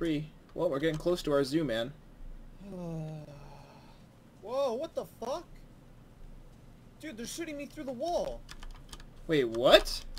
3. Well, we're getting close to our zoo, man. Whoa, what the fuck? Dude, they're shooting me through the wall. Wait, what?